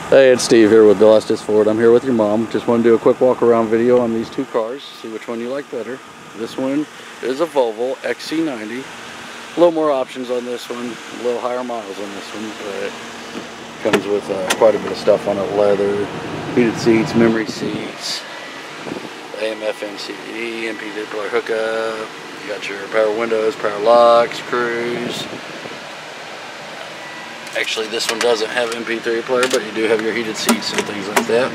Hey, it's Steve here with Bill Estes Ford. I'm here with your mom. Just want to do a quick walk around video on these two cars, see which one you like better. This one is a Volvo XC90. A little more options on this one, a little higher miles on this one, but comes with quite a bit of stuff on it. Leather, heated seats, memory seats, AM/FM CD, MP3 player hookup. You got your power windows, power locks, cruise. Actually, this one doesn't have MP3 player, but you do have your heated seats and things like that.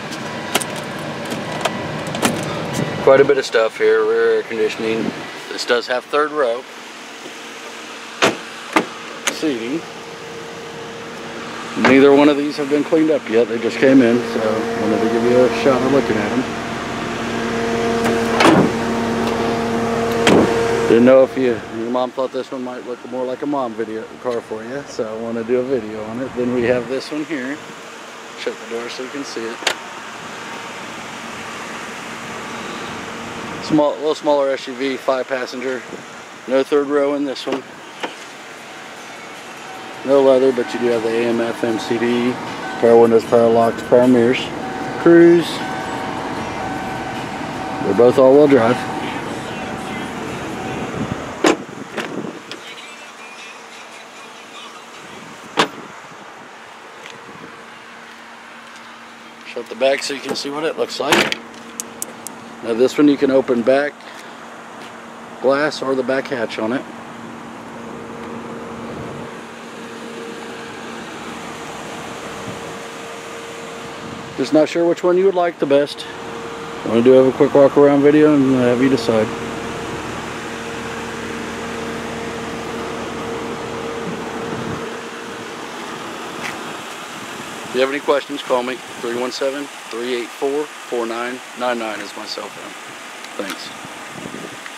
Quite a bit of stuff here. Rear air conditioning. This does have third row seating. Neither one of these have been cleaned up yet. They just came in, so I wanted to give you a shot of looking at them. Didn't know if your mom thought this one might look more like a mom video car for you, so I want to do a video on it. Then we have this one here. Shut the door so you can see it. A little smaller SUV, 5-passenger. No third row in this one. No leather, but you do have the AM/FM CD, power windows, power locks, power mirrors, cruise. They're both all-wheel drive. Shut the back so you can see what it looks like. Now this one you can open back glass or the back hatch on it. Just not sure which one you would like the best. I want to do a quick walk around video and have you decide. If you have any questions, call me. 317-384-4999 is my cell phone. Thanks.